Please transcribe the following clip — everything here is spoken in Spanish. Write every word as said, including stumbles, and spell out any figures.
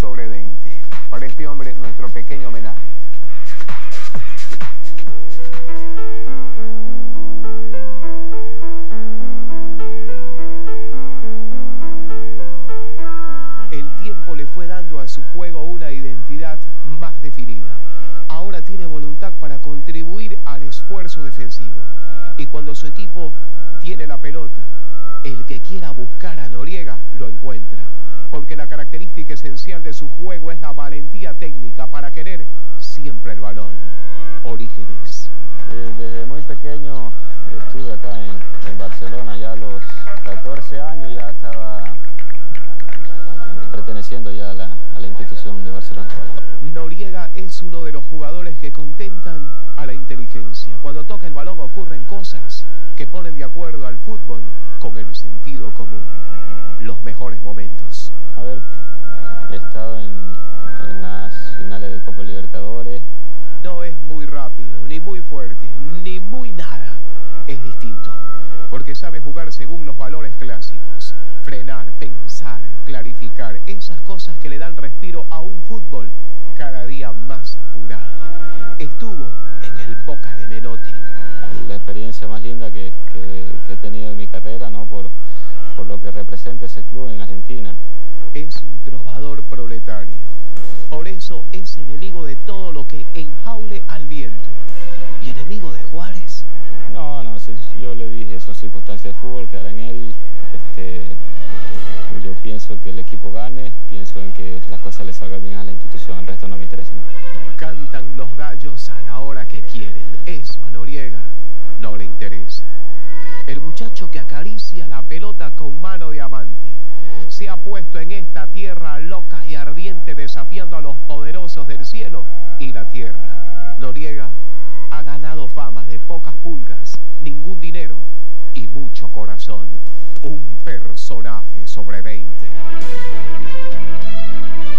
sobre veinte. Para este hombre, nuestro pequeño homenaje. El tiempo le fue dando a su juego una identidad más definida. Ahora tiene voluntad para contribuir al esfuerzo defensivo. Y cuando su equipo tiene la pelota, el que quiera buscar a Noriega lo encuentra. Porque la característica esencial de su juego es la valentía técnica para querer siempre el balón. Orígenes. Desde muy pequeño estuve acá en, en Barcelona, ya a los catorce años ya estaba perteneciendo ya a la, a la institución de Barcelona. Noriega es uno de los jugadores que contentan a la inteligencia. Cuando toca el balón ocurren cosas que ponen de acuerdo al fútbol con el sentido común. Los mejores momentos. Haber estado en, en las finales de Copa Libertadores. No es muy rápido, ni muy fuerte, ni muy nada. Es distinto, porque sabe jugar según los valores clásicos. Frenar, pensar, clarificar, esas cosas que le dan respiro a un fútbol cada día más apurado. Estuvo en el Boca de Menotti. La experiencia más linda que, que, que he tenido en mi carrera, ¿no? por, por lo que representa ese club en Argentina. Es un trovador proletario. Por eso es enemigo de todo lo que enjaule al viento. ¿Y enemigo de Juárez? No, no, sí, yo le dije, son circunstancias de fútbol, quedar en él. Este, yo pienso que el equipo gane, pienso en que las cosas le salgan bien a la institución, el resto no me interesa nada. Cantan los gallos a la hora que quieren. Eso a Noriega no le interesa. El muchacho que acaricia la pelota con mano de amante se ha puesto en esta tierra loca y ardiente desafiando a los poderosos del cielo y la tierra. Noriega ha ganado fama de pocas pulgas, ningún dinero y mucho corazón. Un personaje sobre veinte.